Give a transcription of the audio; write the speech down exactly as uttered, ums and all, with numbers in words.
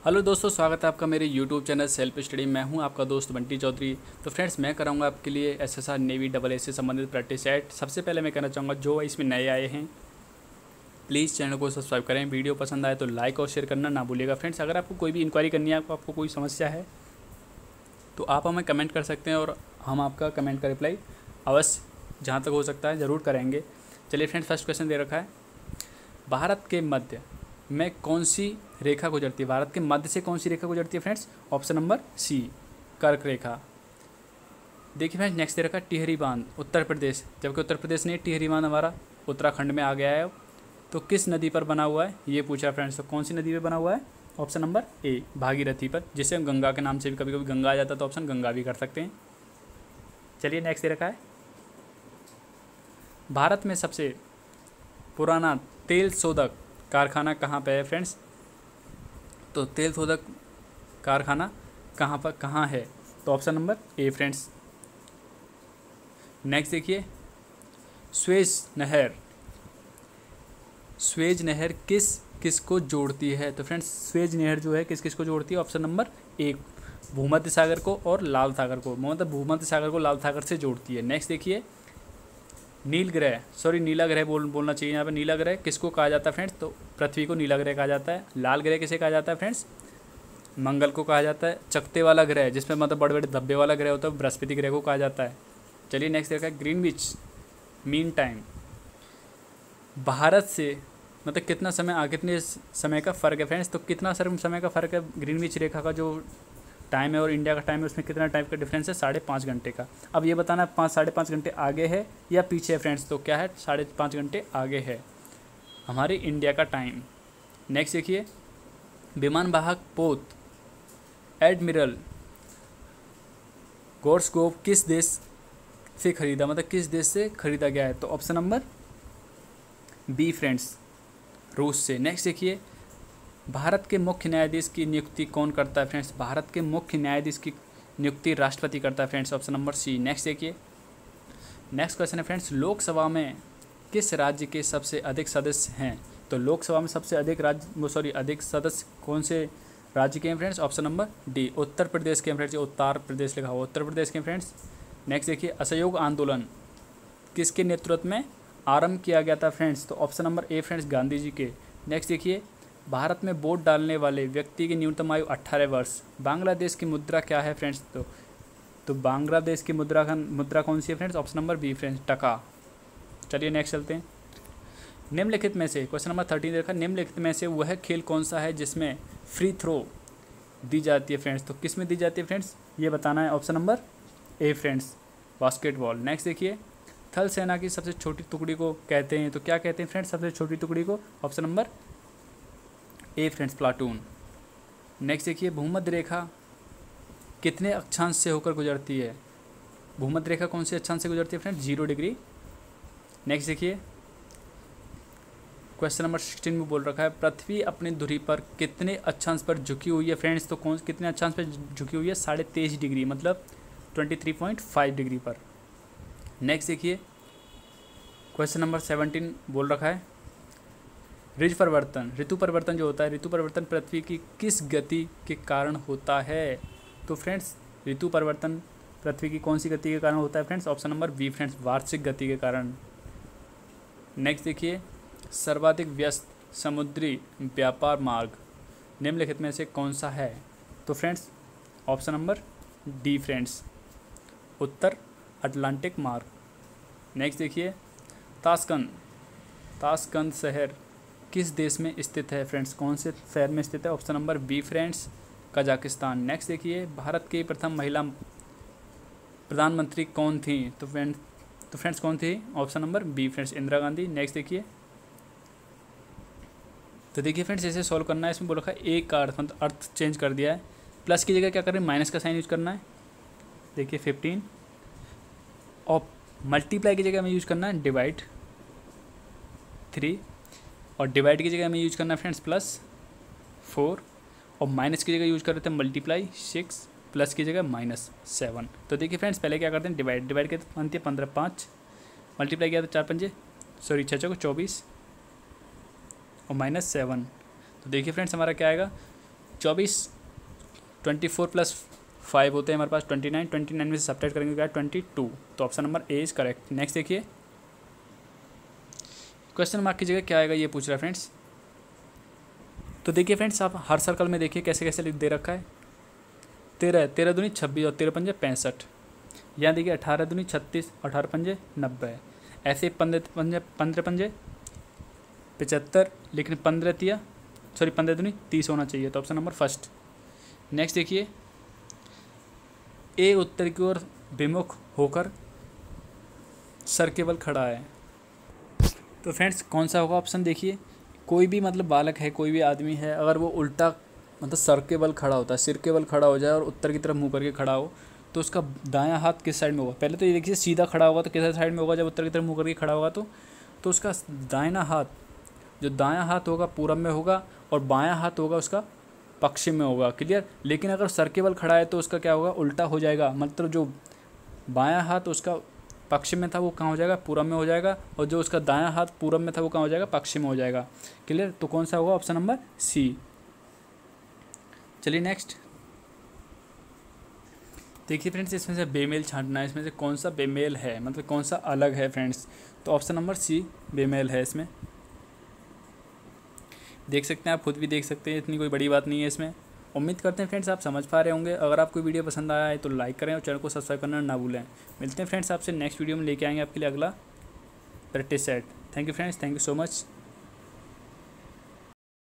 Hello दोस्तों, स्वागत है आपका मेरे यूट्यूब चैनल सेल्फ स्टडी। मैं हूं आपका दोस्त बंटी चौधरी। तो फ्रेंड्स, मैं कराऊंगा आपके लिए एसएसआर नेवी डबल एस से संबंधित प्रैक्टिस सेट। सबसे पहले मैं कहना चाहूँगा जो इसमें नए आए हैं प्लीज़ चैनल को सब्सक्राइब करें। वीडियो पसंद आए तो लाइक और शेयर करना ना भूलिएगा। फ्रेंड्स, अगर आपको कोई भी इंक्वायरी करनी है, आपको आपको कोई समस्या है तो आप हमें कमेंट कर सकते हैं और हम आपका कमेंट का रिप्लाई अवश्य जहाँ तक हो सकता है ज़रूर करेंगे। चलिए फ्रेंड्स, फर्स्ट क्वेश्चन दे रखा है, भारत के मध्य में कौन सी रेखा गुजरती है? भारत के मध्य से कौन सी रेखा गुजरती है फ्रेंड्स? ऑप्शन नंबर सी, कर्क रेखा। देखिए फ्रेंड्स, नेक्स्ट दे रखा है टिहरी बांध, उत्तर प्रदेश। जबकि उत्तर प्रदेश नहीं, टिहरी बांध हमारा उत्तराखंड में आ गया है। तो किस नदी पर बना हुआ है ये पूछा फ्रेंड्स। तो कौन सी नदी पर बना हुआ है? ऑप्शन नंबर ए, भागीरथी पर, जिसे हम गंगा के नाम से भी कभी कभी गंगा आ जाता है तो ऑप्शन गंगा भी कर सकते हैं। चलिए नेक्स्ट दे रखा है, भारत में सबसे पुराना तेल शोधक कारखाना कहाँ पे है फ्रेंड्स? तो तेल शोधक कारखाना कहाँ पर कहाँ है? तो option number A friends. Next देखिए, स्वेज नहर, स्वेज नहर किस किस को जोड़ती है? तो फ्रेंड्स, स्वेज नहर जो है किस किस को जोड़ती है? ऑप्शन नंबर ए, भूमध्य सागर को और लाल सागर को, मतलब भूमध्य सागर को लाल सागर से जोड़ती है। नेक्स्ट देखिए, नील ग्रह, सॉरी नीला ग्रह बोल बोलना चाहिए यहाँ पे। नीला ग्रह किसको कहा जाता है फ्रेंड्स? तो पृथ्वी को नीला ग्रह कहा जाता है। लाल ग्रह किसे कहा जाता है फ्रेंड्स? मंगल को कहा जाता है। चकते वाला ग्रह, जिसमें मतलब बड़े बड़े धब्बे वाला ग्रह होता है, बृहस्पति ग्रह को कहा जाता है। चलिए नेक्स्ट देखा है, ग्रीनविच मीन टाइम, भारत से मतलब कितना समय आ कितने समय का फ़र्क है फ्रेंड्स? तो कितना सर समय का फ़र्क है ग्रीनविच रेखा का जो टाइम है और इंडिया का टाइम है, उसमें कितना टाइम का डिफरेंस है? साढ़े पाँच घंटे का। अब ये बताना पाँच साढ़े पाँच घंटे आगे है या पीछे है फ्रेंड्स? तो क्या है, साढ़े पाँच घंटे आगे है हमारे इंडिया का टाइम। नेक्स्ट देखिए, विमान वाहक पोत एडमिरल गोर्सकोव किस देश से खरीदा, मतलब किस देश से खरीदा गया है? तो ऑप्शन नंबर बी फ्रेंड्स, रूस से। नेक्स्ट देखिए, भारत के मुख्य न्यायाधीश की नियुक्ति कौन करता है फ्रेंड्स? भारत के मुख्य न्यायाधीश की नियुक्ति राष्ट्रपति करता है friends, option number C. Next देखिए, नेक्स्ट क्वेश्चन है फ्रेंड्स, लोकसभा में किस राज्य के सबसे अधिक सदस्य हैं? तो लोकसभा में सबसे अधिक राज्य सॉरी अधिक सदस्य कौन से राज्य के हैं friends? Option number D, Uttar Pradesh के फ्रेंड्स। उत्तर प्रदेश लिखा हुआ, उत्तर प्रदेश के फ्रेंड्स। नेक्स्ट देखिए, असहयोग आंदोलन किसके नेतृत्व में आरंभ किया गया था फ्रेंड्स? तो option number A friends, Gandhi ji के। नेक्स्ट देखिए, भारत में वोट डालने वाले व्यक्ति की न्यूनतम आयु अट्ठारह वर्ष। बांग्लादेश की मुद्रा क्या है फ्रेंड्स? तो तो बांग्लादेश की मुद्रा का मुद्रा कौन सी है friends? Option number B friends, taka. चलिए नेक्स्ट चलते हैं, निम्नलिखित में से क्वेश्चन नंबर थर्टीन देखा, निम्नलिखित में से वह खेल कौन सा है जिसमें फ्री थ्रो दी जाती है फ्रेंड्स? तो किस में दी जाती है फ्रेंड्स, ये बताना है। Option number A friends, basketball. Next देखिए, थल सेना की सबसे छोटी टुकड़ी को कहते हैं, तो क्या कहते हैं फ्रेंड्स सबसे छोटी टुकड़ी को? Option number A friends, platoon. Next देखिए, भूमध्य रेखा कितने अक्षांश से होकर गुजरती है? भूमध्य रेखा कौन से अक्षांश से गुजरती है फ्रेंड्स? Zero degree. नेक्स्ट देखिए, क्वेश्चन नंबर सिक्सटीन में बोल रखा है, पृथ्वी अपनी धुरी पर कितने अक्षांश पर झुकी हुई है फ्रेंड्स? तो कौन कितने अक्षांश पर झुकी हुई है? साढ़े तेईस डिग्री, मतलब twenty three point five degree पर। नेक्स्ट देखिए, क्वेश्चन नंबर सेवनटीन बोल रखा है, ऋतु परिवर्तन ऋतु परिवर्तन जो होता है, ऋतु परिवर्तन पृथ्वी की किस गति के कारण होता है? तो फ्रेंड्स, ऋतु परिवर्तन पृथ्वी की कौन सी गति के कारण होता है friends? Option number B friends, वार्षिक गति के कारण। नेक्स्ट देखिए, सर्वाधिक व्यस्त समुद्री व्यापार मार्ग निम्नलिखित में से कौन सा है? तो friends, option number D friends, उत्तर अटलांटिक मार्ग। नेक्स्ट देखिए, ताशकंद ताशकंद शहर किस देश में स्थित है फ्रेंड्स? कौन से शहर में स्थित है? Option number B friends, Kazakhstan. Next देखिए, भारत की प्रथम महिला प्रधानमंत्री कौन थी? तो फ्रेंड्स तो फ्रेंड्स कौन थी? Option number B friends, Indira Gandhi. Next देखिए, तो देखिए फ्रेंड्स, ऐसे सॉल्व करना है। इसमें बोल रखा है एक का अर्थ मतलब अर्थ चेंज कर दिया है, प्लस की जगह क्या करें, माइनस का साइन यूज करना है। देखिए फिफ्टीन, और मल्टीप्लाई की जगह हमें यूज करना है डिवाइड थ्री, और डिवाइड की जगह हमें यूज करना है फ्रेंड्स प्लस फोर, और माइनस की जगह यूज कर रहे थे मल्टीप्लाई सिक्स, प्लस की जगह माइनस सेवन। तो देखिए फ्रेंड्स, पहले क्या करते हैं, डिवाइड डिवाइड के बनती है पंद्रह, पाँच मल्टीप्लाई किया तो चार पंजे सॉरी छः को चौबीस और माइनस सेवन। तो देखिए फ्रेंड्स, हमारा क्या आएगा, चौबीस, ट्वेंटी फोर प्लस फाइव होते हैं हमारे पास ट्वेंटी नाइन, ट्वेंटी नाइन में से सब्ट्रैक्ट करेंगे क्या ट्वेंटी टू, तो option number A is correct. Next देखिए, क्वेश्चन मार्क की जगह क्या आएगा ये पूछ रहा है फ्रेंड्स। तो देखिए फ्रेंड्स, आप हर सर्कल में देखिए कैसे कैसे लिख दे रखा है। तेरह, तेरह दूनी छब्बीस और तेरह पंजे पैंसठ। यहाँ देखिए अठारह दूनी छत्तीस, अठारह पंजे नब्बे। ऐसे पंद्रह पंजे पंद्रह पंजे पचहत्तर, लेकिन पंद्रह तिया सॉरी पंद्रह दूनी तीस होना चाहिए, तो ऑप्शन नंबर फर्स्ट। नेक्स्ट देखिए, ए उत्तर की ओर विमुख होकर सर केवल खड़ा है, तो फ्रेंड्स कौन सा होगा ऑप्शन देखिए। कोई भी मतलब बालक है, कोई भी आदमी है, अगर वो उल्टा मतलब सर के बल खड़ा होता है, सिर के बल खड़ा हो जाए और उत्तर की तरफ मुंह करके खड़ा हो, तो उसका दायां हाथ किस साइड में होगा। पहले तो ये देखिए सीधा खड़ा होगा तो किस साइड में होगा, जब उत्तर की तरफ मुंह करके खड़ा होगा तो तो उसका दाहिना हाथ, जो दायां हाथ होगा पूरब में होगा और बायां हाथ होगा उसका पश्चिम में होगा। क्लियर। लेकिन अगर सर के बल खड़ा है तो उसका क्या होगा, उल्टा हो जाएगा। मतलब जो बायां हाथ उसका पश्चिम में था वो कहाँ हो जाएगा, पूरब में हो जाएगा, और जो उसका दायां हाथ पूरब में था वो कहाँ हो जाएगा, पश्चिम में हो जाएगा। क्लियर। तो कौन सा होगा, ऑप्शन नंबर सी। चलिए नेक्स्ट देखिए फ्रेंड्स, इसमें से बेमेल छांटना है, इसमें से कौन सा बेमेल है, मतलब कौन सा अलग है फ्रेंड्स। तो ऑप्शन नंबर सी बेमेल है। इसमें देख सकते हैं, आप खुद भी देख सकते हैं, इतनी कोई बड़ी बात नहीं है इसमें। उम्मीद करते हैं फ्रेंड्स आप समझ पा रहे होंगे। अगर आपको वीडियो पसंद आया है तो लाइक करें और चैनल को सब्सक्राइब करना ना भूलें। मिलते हैं फ्रेंड्स आपसे नेक्स्ट वीडियो में, लेके आएंगे आपके लिए अगला practice set. Thank you friends, thank you so much.